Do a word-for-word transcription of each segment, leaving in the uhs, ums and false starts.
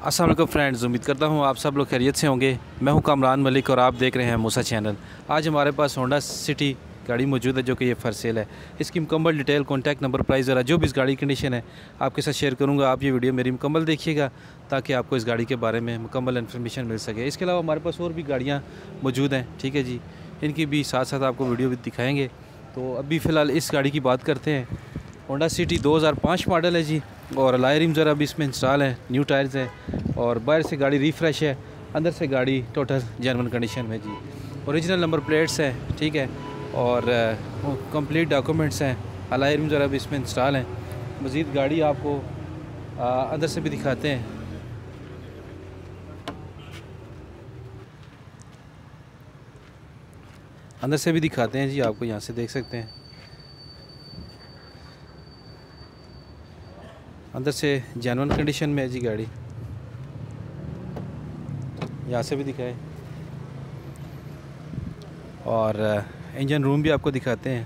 अस्सलाम वालेकुम फ्रेंड्स, उम्मीद करता हूँ आप सब लोग खैरियत से होंगे। मैं हूँ कामरान मलिक और आप देख रहे हैं मूसा चैनल। आज हमारे पास होंडा सिटी गाड़ी मौजूद है जो कि ये फॉर सेल है। इसकी मुकम्मल डिटेल, कॉन्टैक्ट नंबर, प्राइस वगैरह जो भी इस गाड़ी की कंडीशन है आपके साथ शेयर करूँगा। आप ये वीडियो मेरी मुकम्मल देखिएगा ताकि आपको इस गाड़ी के बारे में मुकम्मल इन्फॉर्मेशन मिल सके। इसके अलावा हमारे पास और भी गाड़ियाँ मौजूद हैं, ठीक है जी, इनकी भी साथ साथ आपको वीडियो भी दिखाएँगे। तो अभी फ़िलहाल इस गाड़ी की बात करते हैं। होंडा सिटी दो हज़ार पाँच मॉडल है जी, और अलॉय रिम ज़रा भी इसमें इंस्टॉल है, न्यू टायर्स हैं और बाहर से गाड़ी रिफ़्रेश है, अंदर से गाड़ी टोटल जेन्युइन कंडीशन में जी। ओरिजिनल नंबर प्लेट्स हैं, ठीक है, और कंप्लीट डॉक्यूमेंट्स हैं। अलॉय रिम ज़रा भी इसमें इंस्टॉल हैं। मज़ीद गाड़ी आपको आ, अंदर से भी दिखाते हैं। अंदर से भी दिखाते हैं जी, आपको यहाँ से देख सकते हैं। अंदर से जेन्युइन कंडीशन में है जी गाड़ी, यहाँ से भी दिखाए, और इंजन रूम भी आपको दिखाते हैं।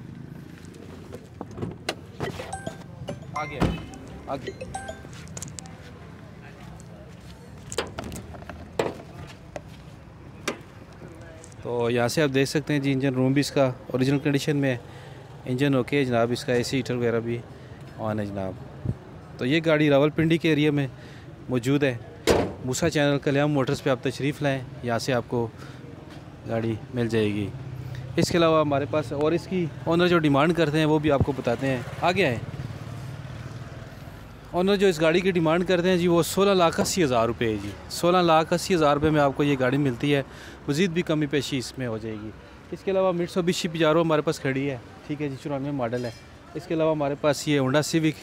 आगे आगे तो यहाँ से आप देख सकते हैं जी, इंजन रूम भी इसका ओरिजिनल कंडीशन में है। इंजन ओके है जनाब, इसका एसी हीटर वगैरह भी ऑन है जनाब। तो ये गाड़ी रावलपिंडी के एरिया में मौजूद है। मूसा चैनल कल्याण मोटर्स पे आप तशरीफ़ लाएँ, यहाँ से आपको गाड़ी मिल जाएगी। इसके अलावा हमारे पास और इसकी ओनर जो डिमांड करते हैं वो भी आपको बताते हैं। आगे आए। ओनर जो इस गाड़ी की डिमांड करते हैं जी वो सोलह लाख अस्सी हज़ार रुपये है जी। सोलह लाख अस्सी हज़ार रुपये में आपको ये गाड़ी मिलती है। मज़ीद भी कमी पेशी इसमें हो जाएगी। इसके अलावा मित्सुबिशी पिजारो हमारे पास खड़ी है, ठीक है जी, चौरानवे मॉडल है। इसके अलावा हमारे पास ये होंडा सिविक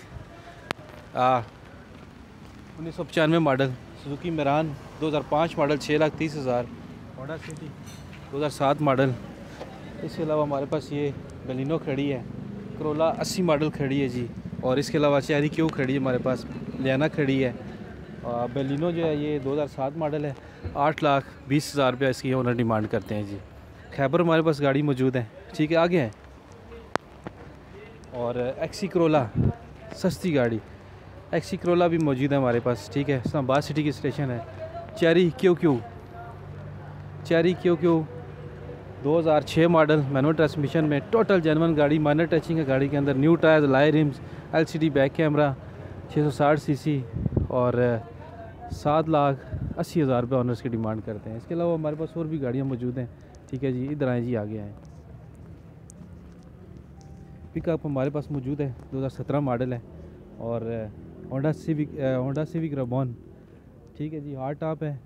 उन्नीस सौ पचानवे मॉडल, सुजुकी मेरान दो हज़ार पाँच मॉडल छः लाख तीस हज़ार, होंडा सिटी दो हज़ार सात मॉडल। इसके अलावा हमारे पास ये बलिनो खड़ी है, करोला अस्सी मॉडल खड़ी है जी, और इसके अलावा चेरी क्यू खड़ी है हमारे पास, लियाना खड़ी है। और बेलिनो जो है ये दो हज़ार सात मॉडल है, आठ लाख बीस हज़ार रुपया इसकी ओनर डिमांड करते हैं जी। खैबर हमारे पास गाड़ी मौजूद है, ठीक है, आगे है। और एक्सी करोला सस्ती गाड़ी, एक्सी करोला भी मौजूद है हमारे पास, ठीक है, इस्लामाबाद सिटी की स्टेशन है। Chery Q Q Chery Q Q दो हज़ार छः मॉडल, मैनुअल ट्रांसमिशन में, टोटल जेन्युइन गाड़ी, माइनर टचिंग है गाड़ी के अंदर, new tyre, alloy rims, LCD back camera, छः सौ साठ सीसी, और सात लाख अस्सी हज़ार रुपये ऑनर्स की डिमांड करते हैं। इसके अलावा हमारे पास और भी गाड़ियाँ मौजूद हैं, ठीक है जी, इधर आए जी, आगे आए। पिकअप हमारे पास मौजूद है, दो हज़ार सत्रह मॉडल है, और Honda Civic Honda Civic reborn, ठीक है जी, हार्ड टॉप है,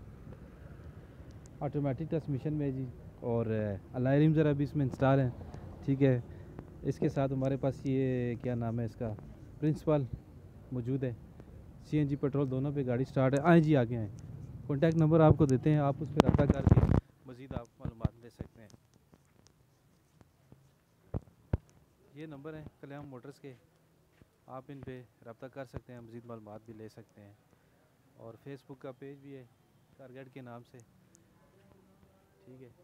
ऑटोमेटिक ट्रांसमिशन में जी, और अलॉय रिम ज़रा भी इसमें इंस्टॉल है, ठीक है। इसके साथ हमारे पास ये क्या नाम है इसका, प्रिंसिपल मौजूद है, सीएनजी पेट्रोल दोनों पे गाड़ी स्टार्ट है। आए जी, आगे आए। कॉन्टैक्ट नंबर आपको देते हैं, आप उस पर रब्ता करके मज़ीद आप मालूमात ले सकते हैं। ये नंबर है कल्याण मोटर्स के, आप इन पे रब्ता कर सकते हैं, मज़ीद मालूमात भी ले सकते हैं। और फेसबुक का पेज भी है कारगेट के नाम से, ठीक है।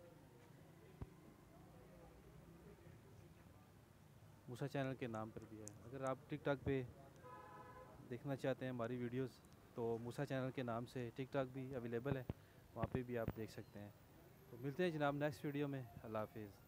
मूसा चैनल के नाम पर भी है। अगर आप टिकटॉक पे देखना चाहते हैं हमारी वीडियोस तो मूसा चैनल के नाम से टिकटॉक भी अवेलेबल है, वहाँ पे भी आप देख सकते हैं। तो मिलते हैं जनाब नेक्स्ट वीडियो में। अल्लाह हाफिज़।